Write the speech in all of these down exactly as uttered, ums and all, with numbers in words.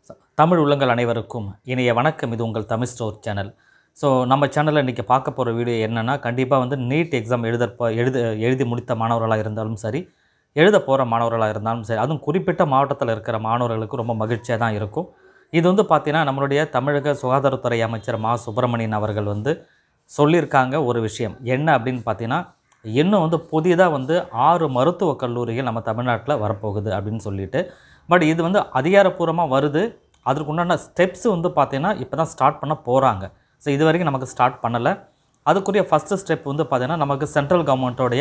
தமிழ் உள்ளங்கள் அனைவருக்கும் இனிய வணக்கம். இது உங்கள் தமிழ் ஸ்டோர் சேனல். ஸோ நம்ம சேனலில் இன்றைக்கி பார்க்க போகிற வீடியோ என்னென்னா, கண்டிப்பாக வந்து நீட் எக்ஸாம் எழுத எழுத எழுதி முடித்த மாணவர்களாக இருந்தாலும் சரி, எழுத போகிற மாணவர்களாக இருந்தாலும் சரி, அதுவும் குறிப்பிட்ட மாவட்டத்தில் இருக்கிற மாணவர்களுக்கு ரொம்ப மகிழ்ச்சியாக தான் இருக்கும். இது வந்து பார்த்திங்கன்னா, நம்மளுடைய தமிழக சுகாதாரத்துறை அமைச்சர் மா சுப்பிரமணியன் அவர்கள் வந்து சொல்லியிருக்காங்க ஒரு விஷயம். என்ன அப்படின்னு பார்த்தீங்கன்னா, இன்னும் வந்து புதிதாக வந்து ஆறு மருத்துவக் கல்லூரிகள் நம்ம தமிழ்நாட்டில் வரப்போகுது அப்படின்னு சொல்லிட்டு. பட் இது வந்து அதிகாரப்பூர்வமாக வருது. அதற்கு உண்டான ஸ்டெப்ஸ் வந்து பார்த்திங்கன்னா இப்போ தான் ஸ்டார்ட் பண்ண போகிறாங்க. ஸோ இது வரைக்கும் நமக்கு ஸ்டார்ட் பண்ணலை. அதுக்குரிய ஃபஸ்ட்டு ஸ்டெப் வந்து பார்த்திங்கன்னா, நமக்கு சென்ட்ரல் கவர்மெண்ட்டோடைய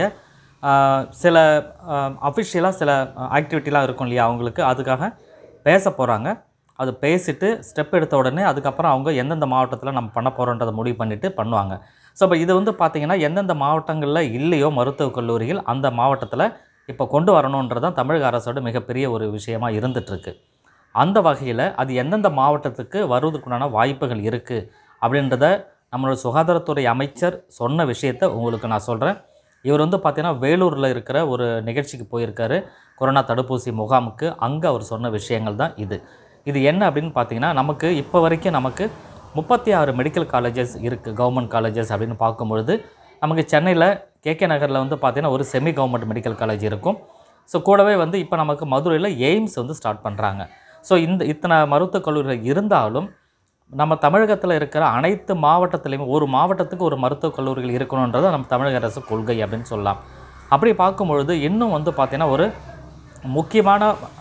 சில அஃபிஷியலாக சில ஆக்டிவிட்டிலாம் இருக்கும் இல்லையா, அவங்களுக்கு அதுக்காக பேச போகிறாங்க. அது பேசிவிட்டு ஸ்டெப் எடுத்த உடனே அதுக்கப்புறம் அவங்க எந்தெந்த மாவட்டத்தில் நம்ம பண்ண போகிறோன்றதை முடிவு பண்ணிவிட்டு பண்ணுவாங்க. ஸோ இப்போ இது வந்து பார்த்திங்கன்னா, எந்தெந்த மாவட்டங்களில் இல்லையோ மருத்துவக் கல்லூரிகள் அந்த மாவட்டத்தில் இப்போ கொண்டு வரணுன்றது தான் தமிழக அரசோட மிகப்பெரிய ஒரு விஷயமாக இருந்துகிட்ருக்கு. அந்த வகையில் அது எந்தெந்த மாவட்டத்துக்கு வருவதற்குண்டான வாய்ப்புகள் இருக்குது அப்படின்றத நம்மளோட சுகாதாரத்துறை அமைச்சர் சொன்ன விஷயத்தை உங்களுக்கு நான் சொல்கிறேன். இவர் வந்து பார்த்திங்கன்னா, வேலூரில் இருக்கிற ஒரு நிகழ்ச்சிக்கு போயிருக்காரு, கொரோனா தடுப்பூசி முகாமுக்கு. அங்கே அவர் சொன்ன விஷயங்கள் தான் இது. இது என்ன அப்படின்னு பார்த்திங்கன்னா, நமக்கு இப்போ வரைக்கும் நமக்கு முப்பத்தி ஆறு மெடிக்கல் காலேஜஸ் இருக்குது, கவர்மெண்ட் காலேஜஸ் அப்படின்னு பார்க்கும்பொழுது. நமக்கு சென்னையில் கேகே நகரில் வந்து பார்த்திங்கன்னா ஒரு செமி கவர்மெண்ட் மெடிக்கல் காலேஜ் இருக்கும். ஸோ கூடவே வந்து இப்போ நமக்கு மதுரையில் எய்ம்ஸ் வந்து ஸ்டார்ட் பண்ணுறாங்க. ஸோ இந்த இத்தனை மருத்துவக் கல்லூரிகள் இருந்தாலும் நம்ம தமிழகத்தில் இருக்கிற அனைத்து மாவட்டத்திலையுமே ஒரு மாவட்டத்துக்கு ஒரு மருத்துவக் கல்லூரிகள் இருக்கணுன்றது நம்ம தமிழக அரசு கொள்கை அப்படின்னு சொல்லலாம். அப்படி பார்க்கும்பொழுது இன்னும் வந்து பார்த்திங்கன்னா ஒரு முக்கியமான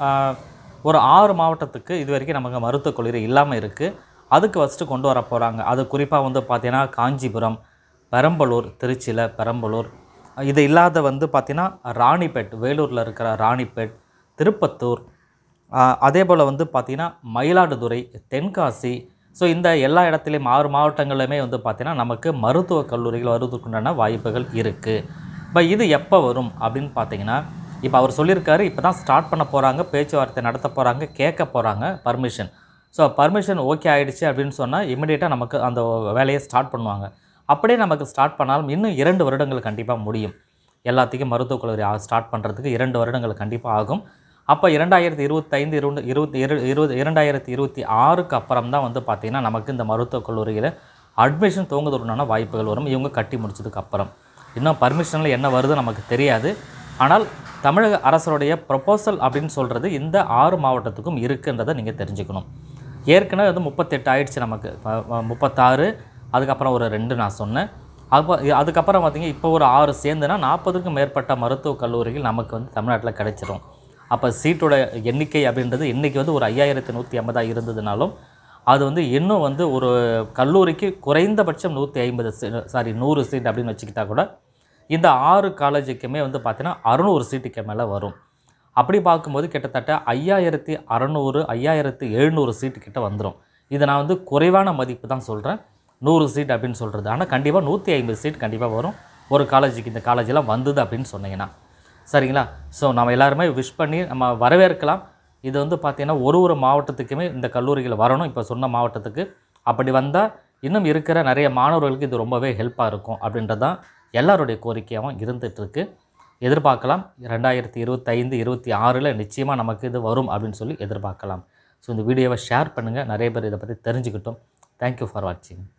ஒரு ஆறு மாவட்டத்துக்கு இது வரைக்கும் நமக்கு மருத்துவக் கல்லூரி இல்லாமல் இருக்குது. அதுக்கு ஃபஸ்ட்டு கொண்டு வர போகிறாங்க. அது குறிப்பாக வந்து பார்த்திங்கன்னா காஞ்சிபுரம், பெரம்பலூர், திருச்சியில் பெரம்பலூர், இது இல்லாத வந்து பார்த்திங்கன்னா ராணிப்பேட், வேலூரில் இருக்கிற ராணிப்பேட், திருப்பத்தூர், அதே போல் வந்து பார்த்திங்கன்னா மயிலாடுதுறை, தென்காசி. ஸோ இந்த எல்லா இடத்துலையும் ஆறு மாவட்டங்களிலுமே வந்து பார்த்திங்கன்னா நமக்கு மருத்துவக் கல்லூரிகள் வருவதற்குண்டான வாய்ப்புகள் இருக்குது. இப்போ இது எப்போ வரும் அப்படின்னு பார்த்திங்கன்னா, இப்போ அவர் சொல்லியிருக்காரு இப்போ தான் ஸ்டார்ட் பண்ண போகிறாங்க, பேச்சுவார்த்தை நடத்த போகிறாங்க, கேட்க போகிறாங்க பர்மிஷன். ஸோ பர்மிஷன் ஓகே ஆகிடுச்சு அப்படின்னு சொன்னால் இமிடியேட்டாக நமக்கு அந்த வேலையை ஸ்டார்ட் பண்ணுவாங்க. அப்படியே நமக்கு ஸ்டார்ட் பண்ணாலும் இன்னும் இரண்டு வருடங்கள் கண்டிப்பாக முடியும். எல்லாத்துக்கும் மருத்துவக் கல்லூரி ஸ்டார்ட் பண்ணுறதுக்கு இரண்டு வருடங்கள் கண்டிப்பாக ஆகும். அப்போ இரண்டாயிரத்தி இருபத்தைந்து இருபது இருபத்தி இரு இருபது இரண்டாயிரத்தி இருபத்தி ஆறுக்கு அப்புறம் தான் வந்து பார்த்திங்கன்னா நமக்கு இந்த மருத்துவக் கல்லூரியில் அட்மிஷன் துவங்குவதற்கான வாய்ப்புகள் வரும். இவங்க கட்டி முடிச்சதுக்கு அப்புறம் இன்னும் பர்மிஷனில் என்ன வருது நமக்கு தெரியாது. ஆனால் தமிழக அரசுடைய ப்ரொபோசல் அப்படின்னு சொல்கிறது இந்த ஆறு மாவட்டத்துக்கும் இருக்குன்றதை நீங்கள் தெரிஞ்சுக்கணும். ஏற்கனவே வந்து முப்பத்தெட்டு ஆயிடுச்சு நமக்கு, முப்பத்தாறு, அதுக்கப்புறம் ஒரு ரெண்டு நான் சொன்னேன். அப்போ அதுக்கப்புறம் பார்த்திங்க இப்போ ஒரு ஆறு சேர்ந்துனா நாற்பதுக்கும் மேற்பட்ட மருத்துவக் கல்லூரிகள் நமக்கு வந்து தமிழ்நாட்டில் கிடைச்சிரும். அப்போ சீட்டோட எண்ணிக்கை அப்படின்றது இன்றைக்கி வந்து ஒரு ஐயாயிரத்தி நூற்றி ஐம்பதாக இருந்ததுனாலும் அது வந்து இன்னும் வந்து ஒரு கல்லூரிக்கு குறைந்தபட்சம் நூற்றி ஐம்பது சீ சாரி நூறு சீட் அப்படின்னு வச்சுக்கிட்டா கூட இந்த ஆறு காலேஜுக்குமே வந்து பார்த்திங்கன்னா அறுநூறு சீட்டுக்கு மேலே வரும். அப்படி பார்க்கும்போது கிட்டத்தட்ட ஐயாயிரத்தி அறநூறு ஐயாயிரத்தி எழுநூறு சீட்டு கிட்ட வந்துடும். இதை நான் வந்து குறைவான மதிப்பு தான் சொல்கிறேன், நூறு சீட் அப்படின்னு சொல்கிறது. ஆனால் கண்டிப்பாக நூற்றி ஐம்பது சீட் கண்டிப்பாக வரும் ஒரு காலேஜுக்கு. இந்த காலேஜெல்லாம் வந்தது அப்படின்னு சொன்னீங்கன்னா சரிங்களா. ஸோ நம்ம எல்லாருமே விஷ் பண்ணி நம்ம வரவேற்கலாம். இது வந்து பார்த்திங்கன்னா ஒரு ஒரு மாவட்டத்துக்குமே இந்த கல்லூரிகள் வரணும், இப்போ சொன்ன மாவட்டத்துக்கு. அப்படி வந்தால் இன்னும் இருக்கிற நிறைய மாணவர்களுக்கு இது ரொம்பவே ஹெல்ப்பாக இருக்கும் அப்படின்றது தான் எல்லாருடைய கோரிக்கையாகவும் இருந்துகிட்ருக்கு. எதிர்பார்க்கலாம் ரெண்டாயிரத்தி இருபத்தைந்து இருபத்தி ஆறில் நிச்சயமாக நமக்கு இது வரும் அப்படின்னு சொல்லி எதிர்பார்க்கலாம். ஸோ இந்த வீடியோவை ஷேர் பண்ணுங்கள், நிறைய பேர் இதை பற்றி தெரிஞ்சுக்கிட்டோம். தேங்க்யூ ஃபார் வாட்சிங்.